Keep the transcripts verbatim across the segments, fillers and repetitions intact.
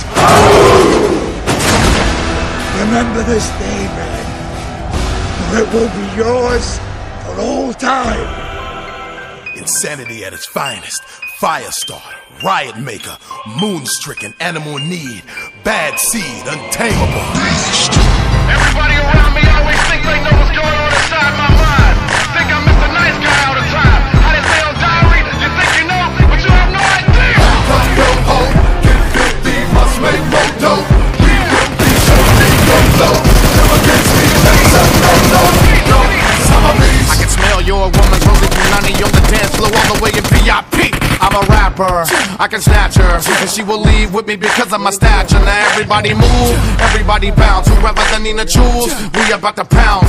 Remember this day, man, or it will be yours for all time. Insanity at its finest. Firestarter, riot maker, moon-stricken, animal in need, bad seed, untamable. Everybody around me always think they know what's going on inside my mind. Think I'm Mister Nice Guy all the time. I didn't say on diary, you think you know, but you have no idea. Come go home, get fifty, must make more dough. We will be showing your flow. Come against me, that's a no-no, no, I'm a beast. I can smell your woman's rosy punani on the dance floor all the way in V I P. I'm a rapper, I can snatch her, and she will leave with me because of my stature. Now everybody move, everybody bounce. Whoever the Nina choose, we about to pounce.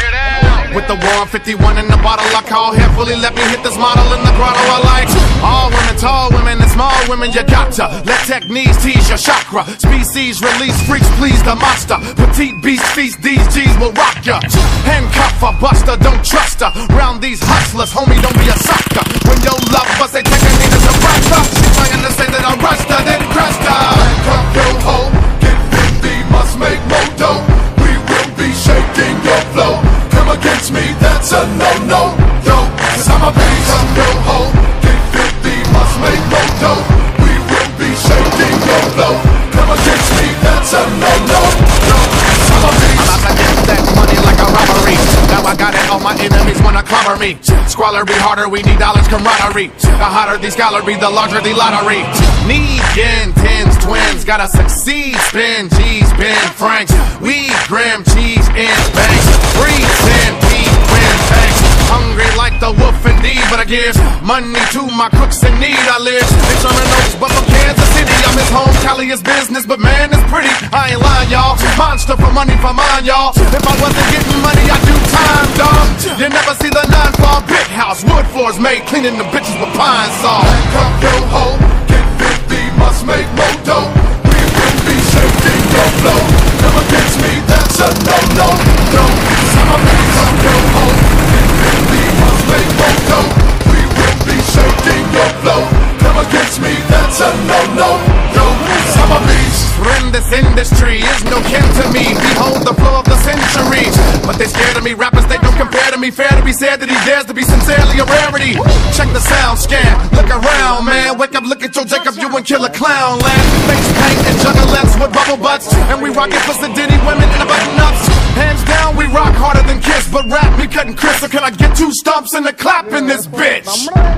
With the one fifty-one in the bottle, I call heavily. Let me hit this model in the grotto. I like all women, tall women, and small women. You got to let techniques tease your chakra. Species release, freaks please the monster. Petite beast feast, these G's will rock ya. Handcuff a buster, don't trust her. Round these hustlers, homie, don't be a sucker. When your love bust, they take a nigga to roster. She trying to say that I rushed her, then crushed her. Handcuff your hoe, get fifty, must make more dough. We will be shaking your flow. Come against me, that's a no-no, yo, cause I'm a beast. Come go home, get fifty, must make more dough. We will be shaking your flow. Come against me, that's a no-no, yo, cause I'm a beast. I'm about to get that money like a robbery. Now I got it, all my enemies wanna clobber me. Squalor be harder, we need dollars camaraderie. The hotter the scholarly, the larger the lottery. Need yen, tens, twins, gotta succeed. Spin, G's, Ben, Franks. We grim, cheese, in banks. Free, ten, P, win, thanks. Hungry like the wolf indeed, but I give money to my crooks in need. I live in Sherman Oaks, but from Kansas City. I'm his home, Cali is business, but man, it's pretty. I ain't lying, y'all. Monster for money for mine, y'all. If I wasn't getting money, I'd do time, dog. You never see the nine-fall brick house. Wood floors made, cleaning the bitches with pine saw. Come go home, get fifty, must make more dough. We will be shaking your flow. Come against me, that's a no-no, no, cause I'm a beast. Come go home, get fifty, must make more dough. We will be shaking your flow. Come against me, that's a no-no, no, cause I'm a beast. Friend, this industry is no kin to me. Behold the flow of the century. But they scared of me, rappers they don't compare to me. Fair to be said that he dares to be sincerely a rarity. Check the sound scan, look around, man. Wake up, look at your Jacob, you and kill a clown, land. Face paint and juggalettes with bubble butts. And we rockin' pussy ditty women in the button ups. Hands down, we rock harder than Kiss. But rap, we cutting Chris, so can I get two stumps and a clap in this bitch?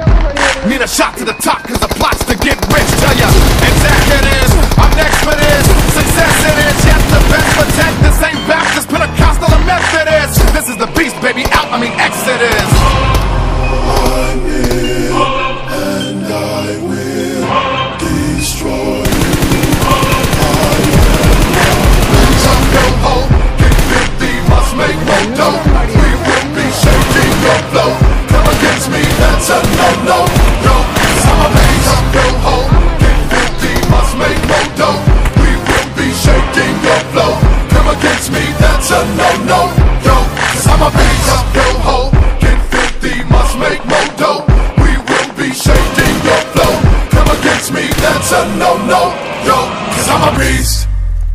Need a shot to the top, cause the plot's to get rich. Tell ya, executives, I'm next for this. Success it is, yes, the best protect. This ain't Baptist, Pentecostal, or Methodist. This is the beast, baby, out, I mean Exodus. I'm in, and I will destroy you. I am Come go home, get fifty, must make more dough. We will be shaking your flow. Come against me, that's a no-no, no, cause I'm a beast. Come go home, get fifty, must make more dough. We will be shaking your flow. Come against me, that's a no-no, no, cause I'm a beast. Come go home, get fifty, must make more dough. We will be shaking your flow. Come against me, that's a no-no, no, cause I'm a beast.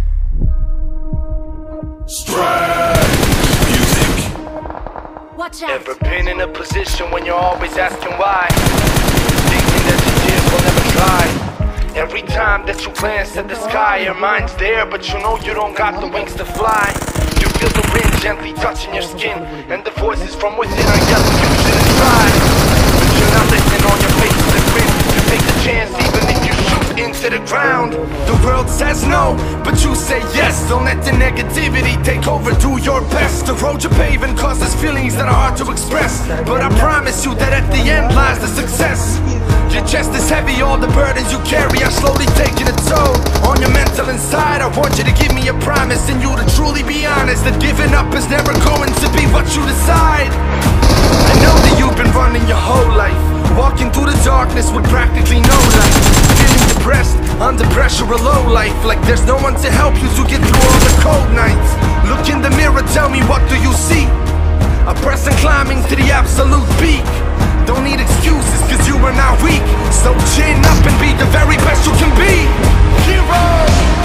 Strength music. Watch out. Ever been in a position when you're always asking why? Thinking that your tears will never dry. Every time that you glance at the sky, your mind's there, but you know you don't got the wings to fly. You feel the wind gently touching your skin, and the voices from within are yelling you shouldn't try. But you're not listening, on your face is a grin. You take the chance even if you shoot into the ground. The world says no, but you say yes. Don't let the negativity take over, do your best. The road you're paving causes feelings that are hard to express, but I promise you that at the end lies the success. Your chest is heavy, all the burdens you carry are slowly taking a toll on your mental inside. I want you to give me a promise, and you to truly be honest, that giving up is never going to be what you decide. I know that you've been running your whole life, walking through the darkness with practically no light, feeling depressed, under pressure, a low life, like there's no one to help you to get through all the cold nights. Look in the mirror, tell me, what do you see? A person climbing to the absolute peak. Don't need excuses, cause you are not weak. So chin up and be the very best you can be. Hero!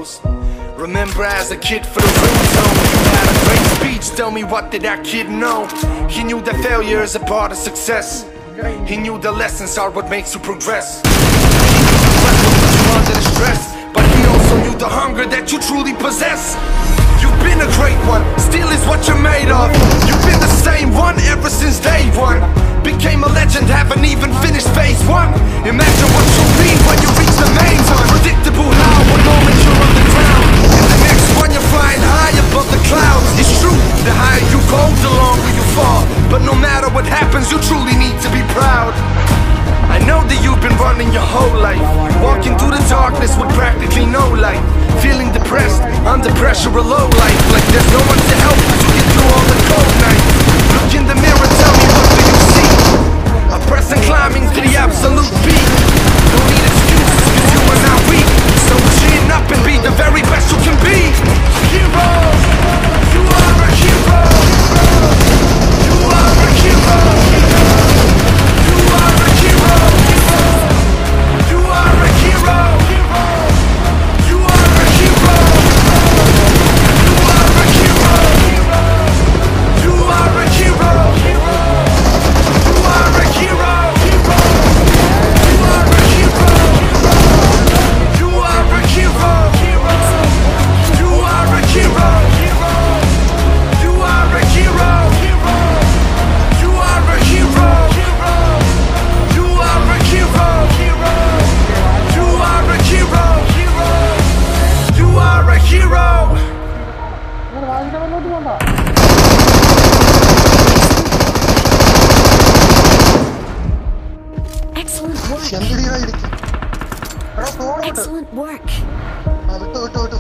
heroes. Remember as a kid for the real zone, you had a great speech, tell me what did that kid know? He knew that failure is a part of success. He knew the lessons are what makes you progress. He knew the under the stress, but he also knew the hunger that you truly possess. You've been a great one, still is what you're made of. You've been the same one ever since day one. Became a legend, haven't even finished phase one. Imagine what you'll be when you reach the main time. Predictable how, one moment you're on the ground, and the next one you're flying high above the clouds. It's true, the higher you go, the longer you fall. But no matter what happens, you truly need to be proud. I know that you've been running your whole life, walking through the darkness with practically no light, feeling depressed, under pressure, a low life, like there's no one to help you to get through all the cold nights. Look in the mirror, tell me what do you see? A person climbing to the absolute peak. No need excuses, cause you are not weak. So chin up and be the very best you can be. Hero, you are a hero. You are a hero. You are a hero. You are a hero. You are a hero. You are a hero. You are a hero. You are a hero. You are a hero. You are a hero. You are a hero. You are a hero. You are a hero. You are a hero. You are a hero. You are a hero. Excellent work. എന്തിനാ ഇരിക്കും? എടാ, phone ഉണ്ട്. Excellent work. ആ, വിട്ടു, വിട്ടു, വിട്ടു.